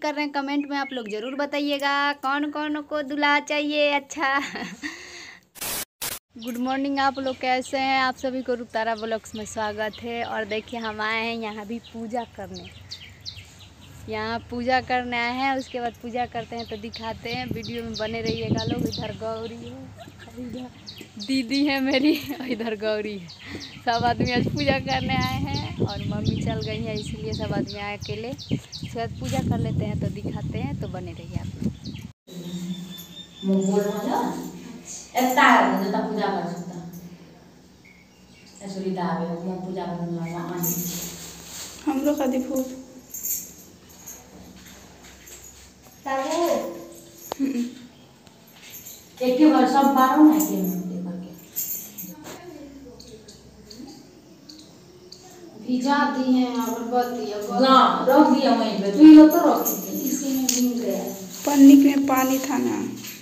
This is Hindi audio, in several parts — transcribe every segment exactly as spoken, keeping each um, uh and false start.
कर रहे हैं कमेंट में आप लोग ज़रूर बताइएगा कौन कौन को दूल्हा चाहिए। अच्छा गुड मॉर्निंग, आप लोग कैसे हैं? आप सभी को रुकतारा ब्लॉग्स में स्वागत है। और देखिए हम आए हैं यहाँ भी पूजा करने, यहाँ पूजा करने आए हैं। उसके बाद पूजा करते हैं तो दिखाते हैं, वीडियो में बने रहिएगा लोग। इधर गौरी है, इधर दीदी है मेरी, और इधर गौरी है। सब आदमी आज पूजा करने आए हैं और मम्मी चल गई है, इसीलिए सब आदमी आए अकेले। उसके बाद पूजा कर लेते हैं तो दिखाते हैं, तो बने रहिए आप लोग। हम लोग का फूल एक ही बार सब बारों ना के में करके भिजा दी है अगरबत्ती ना रख दिया वहीं पे। तू ये तो रख दी, इसी में भीग गया। पन्नी में पानी था ना।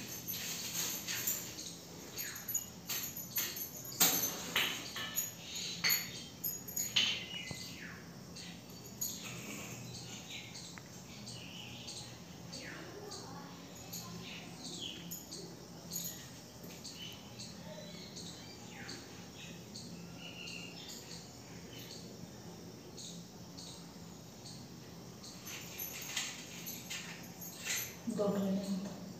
दो मिनट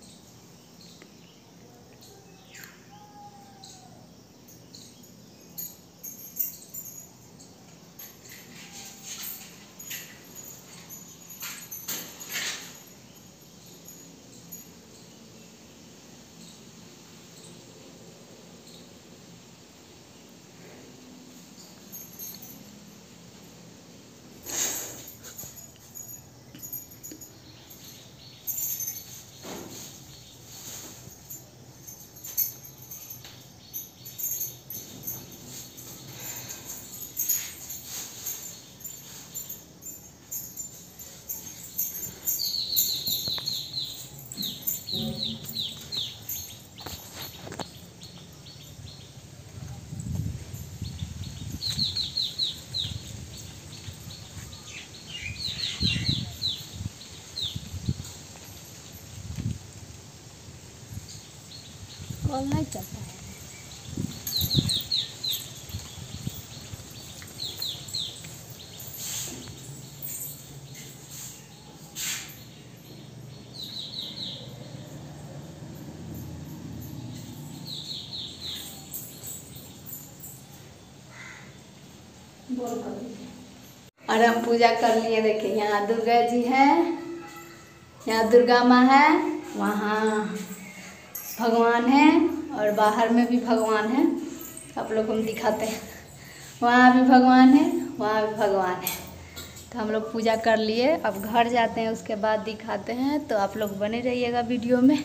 कॉल नहीं चलता है। और हम पूजा कर लिए। देखिए यहाँ दुर्गा जी हैं, यहाँ दुर्गा माँ है, वहाँ भगवान है और बाहर में भी भगवान है। आप लोग हम दिखाते हैं, वहाँ भी भगवान है, वहाँ भी भगवान है। तो हम लोग पूजा कर लिए, अब घर जाते हैं, उसके बाद दिखाते हैं। तो आप लोग बने रहिएगा वीडियो में।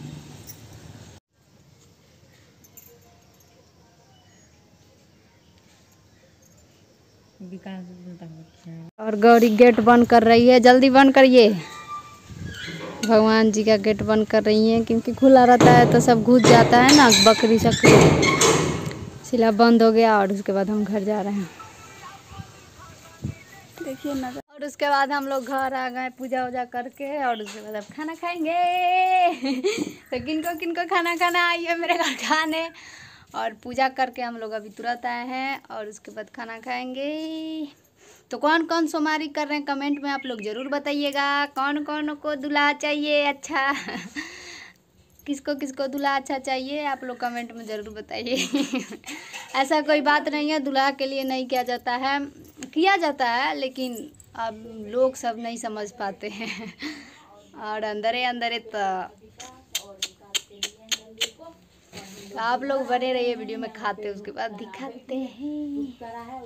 और गौरी गेट बंद कर रही है, जल्दी बंद करिए। भगवान जी का गेट बंद कर रही हैं, क्योंकि खुला रहता है तो सब घुस जाता है ना, बकरी सकरी। सिला बंद हो गया और उसके बाद हम घर जा रहे हैं। देखिए नजर। और उसके बाद हम लोग घर आ गए पूजा वूजा करके, और उसके बाद अब खाना खाएंगे। तो किनको किनको खाना खाना आइए मेरे घर खाने। और पूजा करके हम लोग अभी तुरंत आए हैं और उसके बाद खाना खाएंगे। तो कौन कौन सोमवारी कर रहे हैं कमेंट में आप लोग ज़रूर बताइएगा कौन कौन को दूल्हा चाहिए। अच्छा किसको किसको दूल्हा अच्छा चाहिए आप लोग कमेंट में ज़रूर बताइए। ऐसा कोई बात नहीं है, दूल्हा के लिए नहीं किया जाता है, किया जाता है, लेकिन अब लोग सब नहीं समझ पाते हैं। और अंदरे अंदरे तो आप लोग बने रहिए वीडियो में, खाते उसके बाद दिखाते हैं।